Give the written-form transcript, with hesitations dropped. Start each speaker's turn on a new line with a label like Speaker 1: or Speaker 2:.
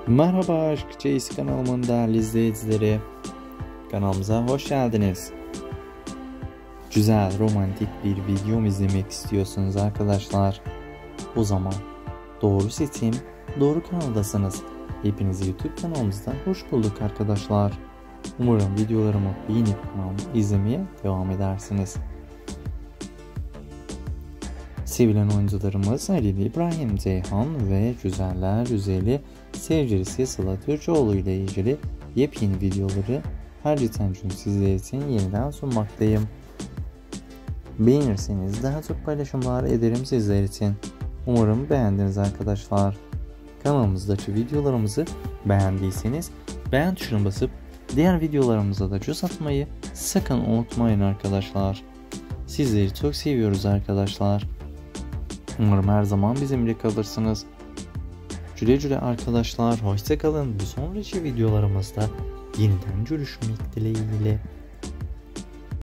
Speaker 1: Merhaba Aşk Çeyiz kanalımın değerli izleyicileri. Kanalımıza hoş geldiniz. Güzel romantik bir video izlemek istiyorsunuz arkadaşlar. O zaman doğru seçim, doğru kanaldasınız. Hepinizi YouTube kanalımızdan hoş bulduk arkadaşlar. Umarım videolarımı beğenip kanalımı izlemeye devam edersiniz. Sevilen oyuncularımız Halil İbrahim Ceyhan ve güzeller güzeli sevgilisi Sıla Türkoğlu ile ilgili yepyeni videoları her geçen gün sizler için yeniden sunmaktayım. Beğenirseniz daha çok paylaşımlar ederim sizler için. Umarım beğendiniz arkadaşlar. Kanalımızdaki videolarımızı beğendiyseniz beğen tuşuna basıp diğer videolarımıza da göz atmayı sakın unutmayın arkadaşlar. Sizleri çok seviyoruz arkadaşlar. Umarım her zaman bizimle kalırsınız. Güle güle arkadaşlar. Hoşça kalın. Bir sonraki videolarımızda yeniden görüşmek dileğiyle.